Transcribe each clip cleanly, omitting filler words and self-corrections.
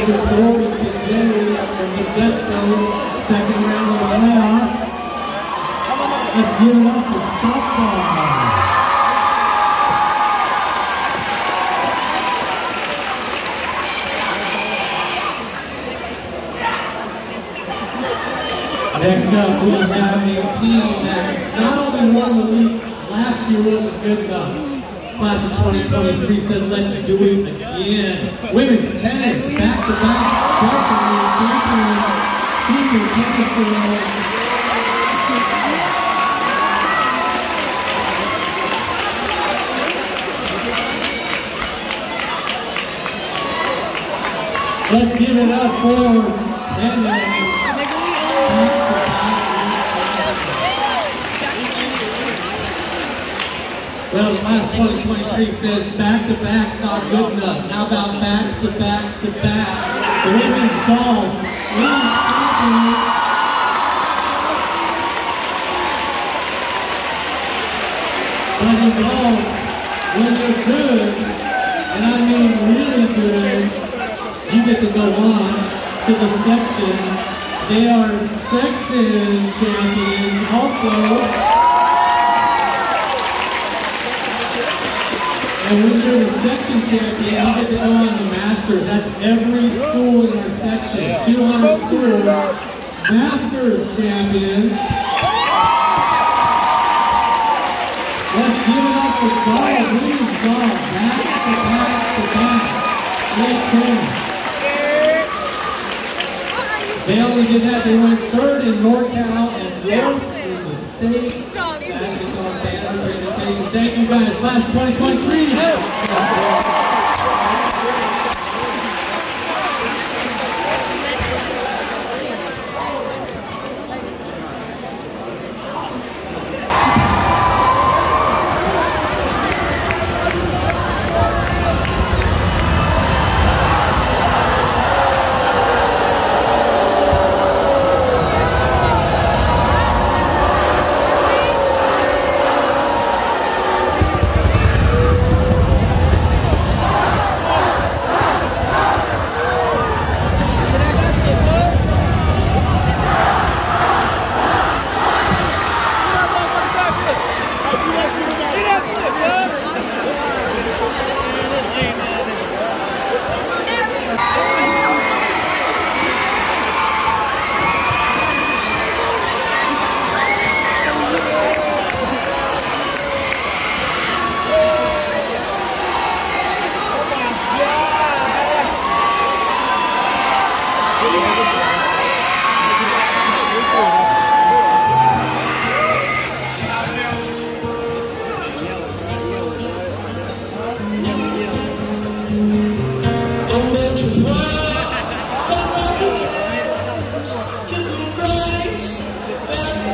Number 40 today from Modesto, second round of the playoffs. Let's give it up for softball. Next up, we have a team that not only won the league last year wasn't good enough. Class of 2023 said, let's do it again. Women's tennis, back-to-back, champion, senior tennis girls. Let's give it up for tennis. Well, the class 2023 says back-to-back's not good enough. How about back-to-back-to-back? The women's ball league champions. But you know, when you're good, and I mean really good, you get to go on to the section. They are section champions also. And when you're the section champion, you get to go on the Masters. That's every school in our section. 200 schools. Masters champions. Let's give it up for golf. Women's golf. Back-to-back-to-back. They only did that. They went third in NorCal and fourth in the state. That is our banner presentation. Thank you guys. Class 2023.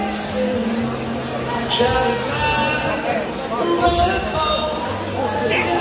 Shall it rise?